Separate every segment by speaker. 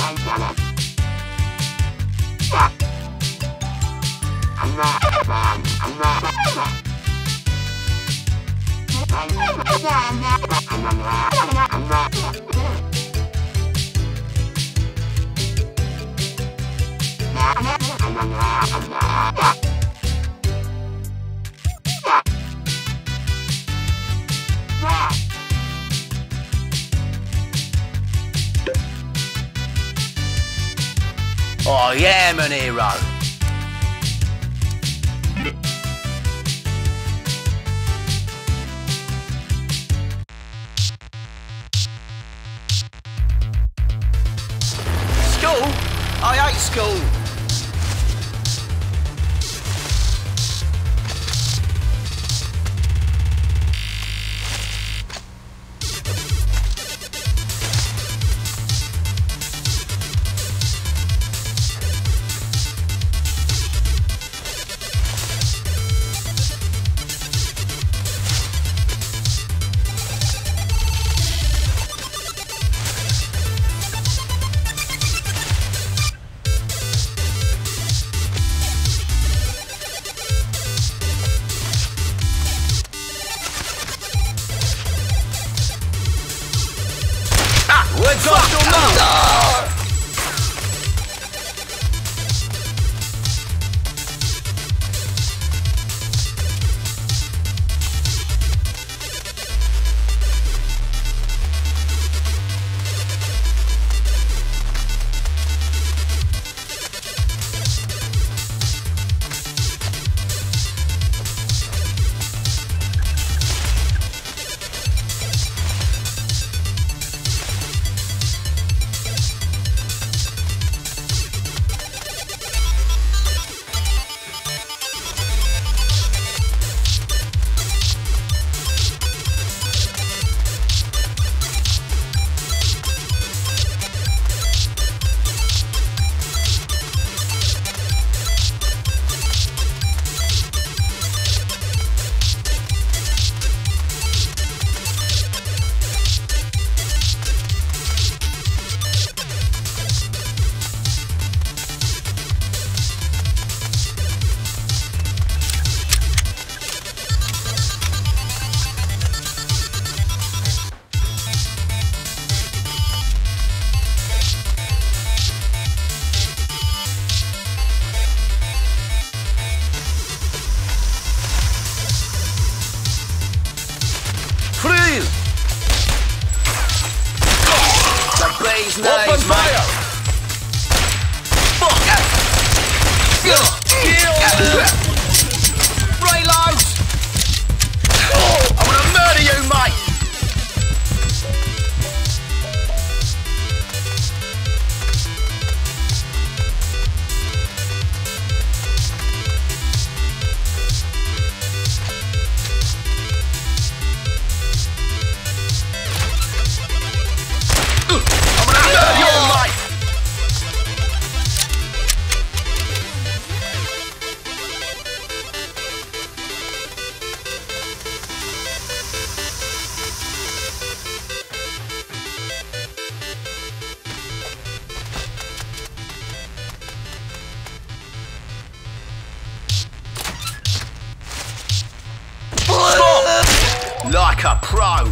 Speaker 1: I am an hero. School? I hate school. Words off your mouth! Open fire! Fuck! Reload! I'm gonna murder you, mate! Like a pro.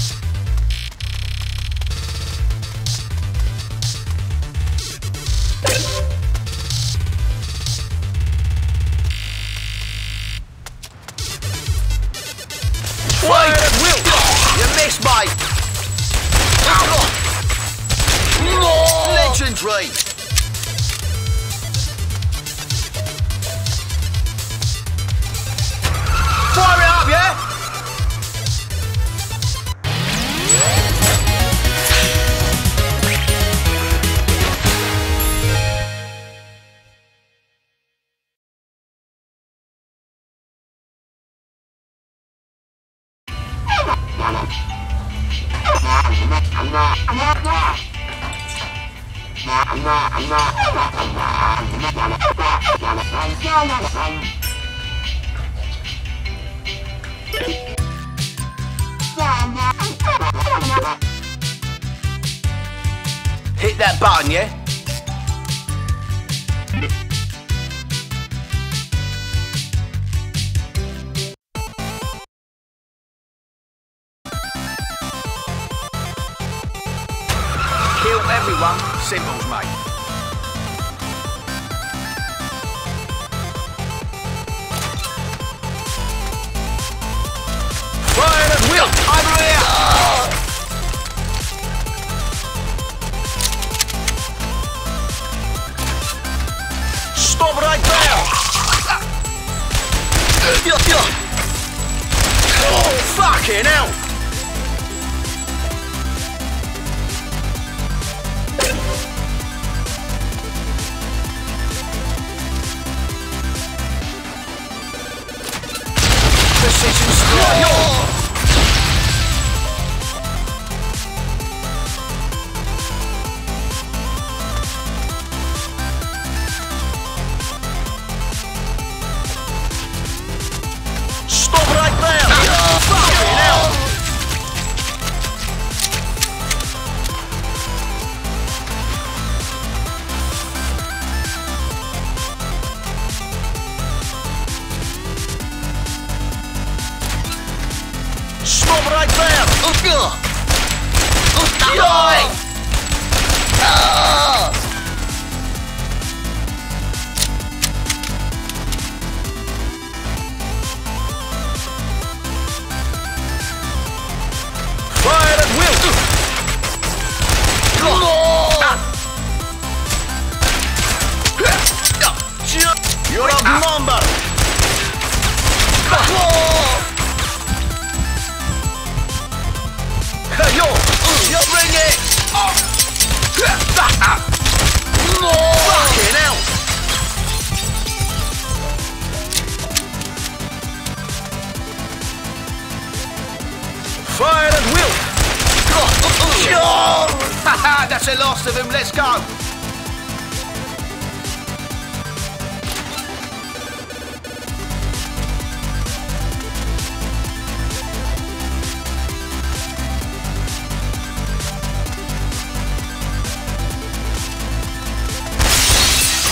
Speaker 1: Wait, Will! You missed, mate. Legendary. Fire it up, yeah? Hit that button, yeah? everyone. Symbols, mate. Fire at will! Over here! Stop right there! Oh, fucking hell! Precision strike! Stop right there! Fucking hell! Stop right there! Fire at will! You're a number! Yo! You bring it! Fucking hell! Fire at will! That's the last of him, let's go!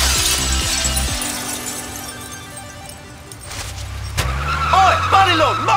Speaker 1: Oi, Buddy Lord,